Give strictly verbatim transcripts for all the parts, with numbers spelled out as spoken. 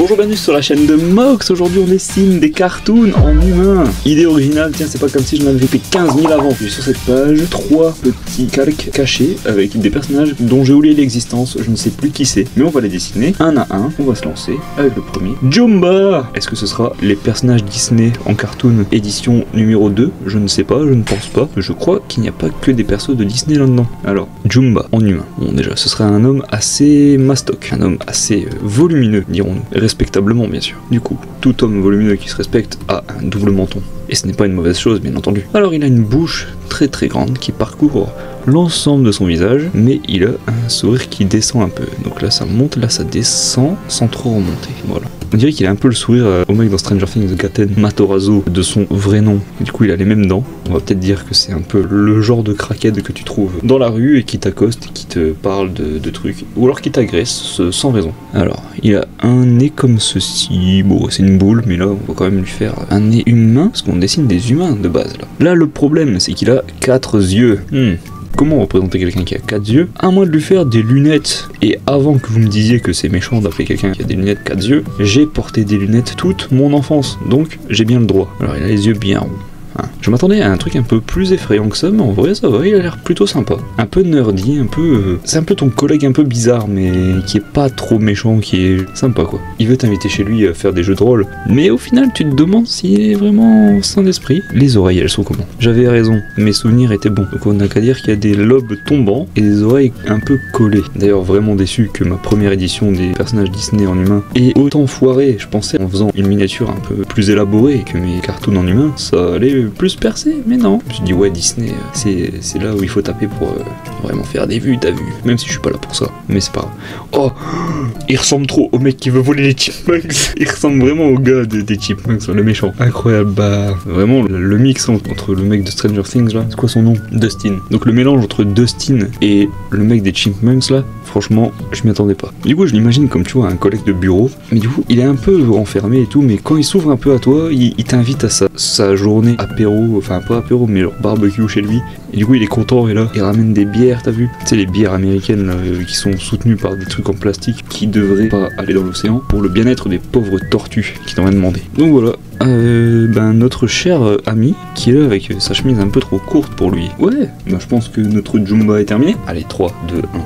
Bonjour, bienvenue sur la chaîne de Mox. Aujourd'hui on dessine des cartoons en humain. Idée originale, tiens, c'est pas comme si j'en avais fait quinze mille avant. J'ai sur cette page trois petits calques cachés avec des personnages dont j'ai oublié l'existence, je ne sais plus qui c'est, mais on va les dessiner un à un. On va se lancer avec le premier, Jumba. Est-ce que ce sera les personnages Disney en cartoon édition numéro deux? Je ne sais pas, je ne pense pas. Je crois qu'il n'y a pas que des persos de Disney là-dedans. Alors, Jumba en humain. Bon, déjà, ce serait un homme assez mastoc, un homme assez euh, volumineux, dirons-nous. Respectablement, bien sûr. Du coup, tout homme volumineux qui se respecte a un double menton. Et ce n'est pas une mauvaise chose, bien entendu. Alors, il a une bouche très très grande qui parcourt l'ensemble de son visage, mais il a un sourire qui descend un peu. Donc là, ça monte, là, ça descend sans trop remonter. Voilà. On dirait qu'il a un peu le sourire euh, au mec dans Stranger Things, Gaten Matarazzo, de son vrai nom. Du coup, il a les mêmes dents. On va peut-être dire que c'est un peu le genre de craquette que tu trouves dans la rue et qui t'accoste, qui te parle de, de trucs, ou alors qui t'agresse euh, sans raison. Alors, il a un nez comme ceci. Bon, c'est une boule, mais là, on va quand même lui faire un nez humain, parce qu'on dessine des humains de base, là. Là, le problème, c'est qu'il a quatre yeux. Hmm. Comment représenter quelqu'un qui a quatre yeux? À moins de lui faire des lunettes. Et avant que vous me disiez que c'est méchant d'appeler quelqu'un qui a des lunettes quatre yeux, j'ai porté des lunettes toute mon enfance, donc j'ai bien le droit. Alors il a les yeux bien ronds. Hein. Je m'attendais à un truc un peu plus effrayant que ça, mais en vrai ça va, il a l'air plutôt sympa. Un peu nerdy, un peu... Euh... C'est un peu ton collègue un peu bizarre, mais qui est pas trop méchant, qui est sympa quoi. Il veut t'inviter chez lui à faire des jeux de rôle, mais au final tu te demandes s'il est vraiment sain d'esprit. Les oreilles, elles sont comment? J'avais raison, mes souvenirs étaient bons. Donc on n'a qu'à dire qu'il y a des lobes tombants et des oreilles un peu collées. D'ailleurs vraiment déçu que ma première édition des personnages Disney en humain ait autant foiré. Je pensais en faisant une miniature un peu plus élaborée que mes cartoons en humain, ça allait plus percer, mais non. Je me suis dit ouais, Disney, c'est, c'est là où il faut taper pour euh, vraiment faire des vues, t'as vu. Même si je suis pas là pour ça, mais c'est pas grave. Oh, il ressemble trop au mec qui veut voler les Chipmunks. Il ressemble vraiment au gars de, des Chipmunks, le méchant. Incroyable, bah vraiment le, le mix entre le mec de Stranger Things là, c'est quoi son nom? Dustin. Donc le mélange entre Dustin et le mec des Chipmunks là, franchement, je m'y attendais pas. Du coup, je l'imagine comme tu vois un collègue de bureau, mais du coup, il est un peu enfermé et tout, mais quand il s'ouvre un peu à toi, il, il t'invite à sa, sa journée apéro, enfin pas apéro, mais genre barbecue chez lui. Et du coup, il est content et là, il ramène des bières, t'as vu? Tu sais, les bières américaines là, qui sont soutenues par des trucs en plastique qui devraient pas aller dans l'océan pour le bien-être des pauvres tortues qui n'ont rien demandé. Donc voilà. Euh, ben notre cher euh, ami qui est là avec euh, sa chemise un peu trop courte pour lui. Ouais, ben je pense que notre Jumba est terminé. Allez, trois, deux, un.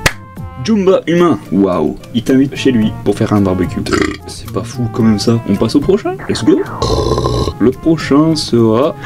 Jumba humain. Waouh. Il t'invite chez lui pour faire un barbecue. C'est pas fou quand même ça. On passe au prochain. Let's go. Le prochain sera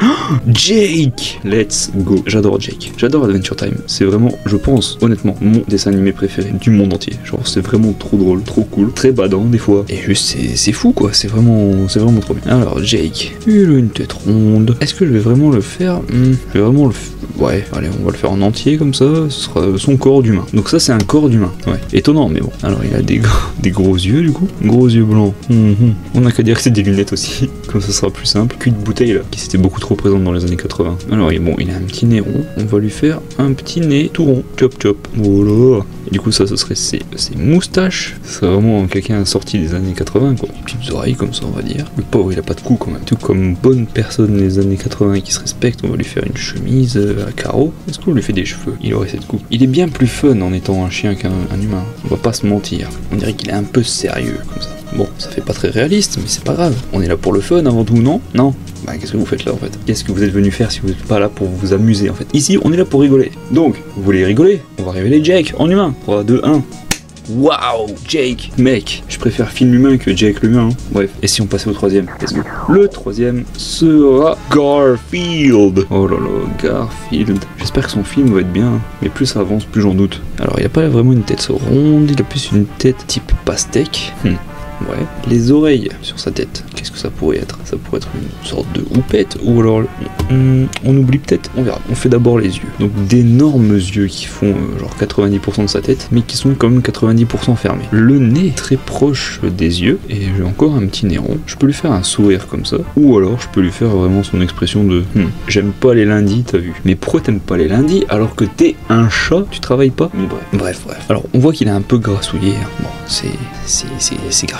Jake. Let's go. J'adore Jake. J'adore Adventure Time. C'est vraiment, je pense, honnêtement, mon dessin animé préféré du monde entier. Genre, c'est vraiment trop drôle, trop cool, très badant des fois. Et juste, c'est, c'est fou quoi. C'est vraiment, c'est vraiment trop bien. Alors, Jake. Il a une tête ronde. Est-ce que je vais vraiment le faire? hmm, Je vais vraiment le faire. Ouais, allez, on va le faire en entier comme ça. Ce sera son corps d'humain. Donc ça, c'est un corps d'humain. Ouais, étonnant, mais bon. Alors, il a des, des gros yeux du coup. Gros yeux blancs. Mmh. On n'a qu'à dire que c'est des lunettes aussi. Comme ça sera plus simple. Cul de bouteille là, qui s'était beaucoup trop présente dans les années quatre-vingts. Alors, bon, il a un petit nez rond. On va lui faire un petit nez tout rond. Chop chop. Voilà. Et du coup, ça, ce serait ses, ses moustaches. C'est vraiment quelqu'un sorti des années quatre-vingts, quoi. Petites oreilles comme ça, on va dire. Le pauvre, il a pas de cou quand même. Tout comme bonne personne des années quatre-vingts qui se respecte, on va lui faire une chemise à carreaux. Est-ce qu'on lui fait des cheveux? Il aurait cette coupe. Il est bien plus fun en étant un chien qu'un un humain. On va pas se mentir. On dirait qu'il est un peu sérieux comme ça. Bon, ça fait pas très réaliste, mais c'est pas grave. On est là pour le fun avant tout, non? Non? Bah, qu'est-ce que vous faites là en fait? Qu'est-ce que vous êtes venu faire si vous n'êtes pas là pour vous amuser en fait? Ici, on est là pour rigoler. Donc, vous voulez rigoler? On va révéler Jake en humain. trois, deux, un. Waouh, Jake, mec, je préfère film humain que Jake l'humain. Hein. Bref, et si on passait au troisième? Let's go. Le troisième sera Garfield. Oh là là, Garfield. J'espère que son film va être bien, mais plus ça avance, plus j'en doute. Alors, il a pas vraiment une tête ronde, il a plus une tête type pastèque. Hmm. Ouais, les oreilles sur sa tête, qu'est-ce que ça pourrait être? Ça pourrait être une sorte de houppette, ou alors on, on oublie peut-être, on verra. On fait d'abord les yeux. Donc d'énormes yeux qui font euh, genre quatre-vingt-dix pour cent de sa tête, mais qui sont quand même quatre-vingt-dix pour cent fermés. Le nez très proche des yeux, et j'ai encore un petit nez rond. Je peux lui faire un sourire comme ça, ou alors je peux lui faire vraiment son expression de hm, j'aime pas les lundis, t'as vu? Mais pourquoi t'aimes pas les lundis alors que t'es un chat? Tu travailles pas? Mais bref, bref, bref. Alors on voit qu'il est un peu grassouillé. Bon, c'est c'est c'est Garfield.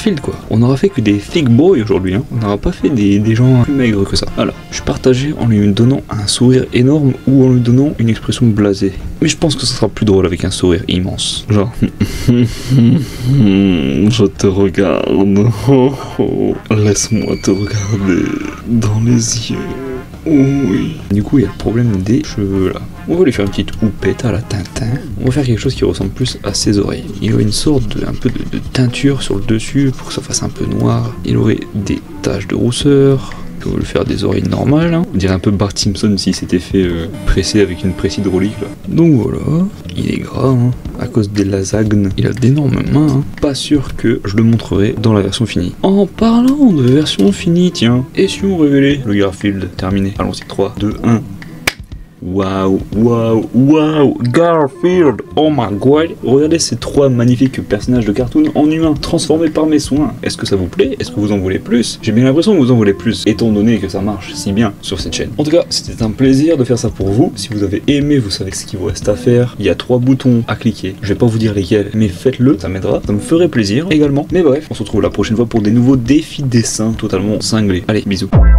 Garfield quoi. On aura fait que des thick boys aujourd'hui, hein. On n'aura pas fait des, des gens plus maigres que ça. Alors, je suis partagé en lui donnant un sourire énorme ou en lui donnant une expression blasée. Mais je pense que ce sera plus drôle avec un sourire immense. Genre, je te regarde, laisse-moi te regarder dans les yeux. Oui. Du coup, il y a le problème des cheveux là. On va lui faire une petite houppette à la Tintin. On va faire quelque chose qui ressemble plus à ses oreilles. Il aurait une sorte de, un peu de, de teinture sur le dessus pour que ça fasse un peu noir. Il aurait des taches de rousseur. On va lui faire des oreilles normales. Hein. On dirait un peu Bart Simpson s'il s'était fait euh, presser avec une presse hydraulique là. Donc voilà, il est gras hein, à cause des lasagnes. Il a d'énormes mains. Hein. Pas sûr que je le montrerai dans la version finie. En parlant de version finie, tiens, et si on révélait le Garfield terminé. Allons-y, trois, deux, un. Waouh, waouh, waouh, Garfield, oh my god. Regardez ces trois magnifiques personnages de cartoon en humain, transformés par mes soins. Est-ce que ça vous plaît? Est-ce que vous en voulez plus? J'ai bien l'impression que vous en voulez plus, étant donné que ça marche si bien sur cette chaîne. En tout cas, c'était un plaisir de faire ça pour vous. Si vous avez aimé, vous savez ce qu'il vous reste à faire. Il y a trois boutons à cliquer. Je vais pas vous dire lesquels, mais faites-le, ça m'aidera. Ça me ferait plaisir également. Mais bref, on se retrouve la prochaine fois pour des nouveaux défis dessins totalement cinglés. Allez, bisous.